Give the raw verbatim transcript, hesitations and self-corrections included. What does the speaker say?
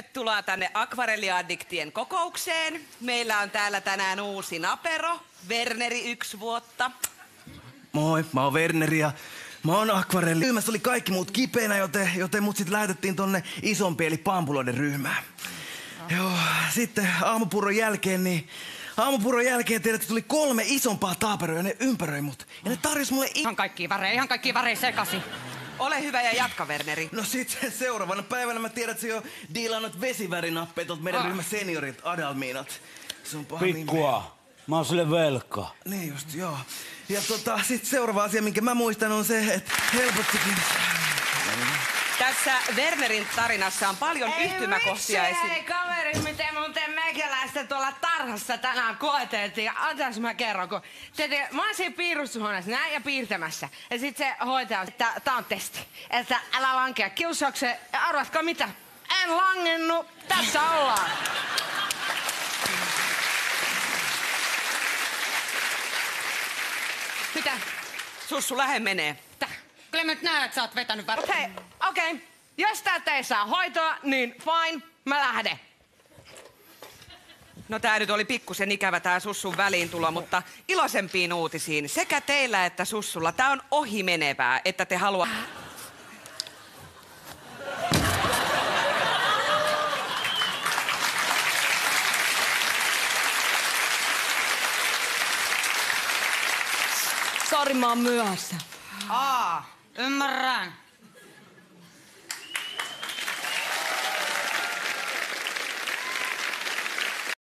Tervetuloa tänne akvarelliaddiktien kokoukseen. Meillä on täällä tänään uusi napero, Werneri yksi vuotta. Moi, mä oon Werneri ja mä oon akvarelli. Ryhmässä oli kaikki muut kipeänä, joten, joten mut sit lähetettiin tonne isompi eli pampuloiden ryhmään. Oh. Joo, sitten aamupuron jälkeen, niin aamupuron jälkeen tiedät, että tuli kolme isompaa taaperoa ja ne ympäröi mut. Ja ne tarjosi mulle... Ihan kaikki väreä, ihan kaikki väreä sekaisin. Ole hyvä ja jatka, Werneri. No sit seuraavana päivänä mä tiedän, että se jo diilannut vesivärinappeja tuolta meidän ah. ryhmän seniorit Adalmiinat. Se on paha Pikkua. nimi. Mä oon sille velkaa. Niin just, joo. Ja tota, sit seuraava asia, minkä mä muistan, on se, että helpottikin... Tässä Wernerin tarinassa on paljon ei yhtymäkohtia. Ei vitsi, kaveri, miten muuten meikäläistä tuolla tarhassa tänään koeteltiin. Antais mä kerron, kun te, te, mä oon siinä piirustushuoneessa näin ja piirtämässä. Ja sit se hoitaja, että tää on testi. Että älä lankea kiusaukseen. Ja arvatko mitä? En langennu. Tässä ollaan. Mitä? Sussu, lähe menee. Tää. Kyllä mä nyt näen, että sä oot vetänyt väärä. Okei, okay, okei. Okay. Jos täältä ei saa hoitoa, niin fine, mä lähden. No tää nyt oli pikkusen ikävä tää Sussun väliintulo, mutta iloisempiin uutisiin. Sekä teillä että Sussulla. Tää on ohimenevää, että te halua... Sori, mä oon myöhässä. Aa. Ymmärrän.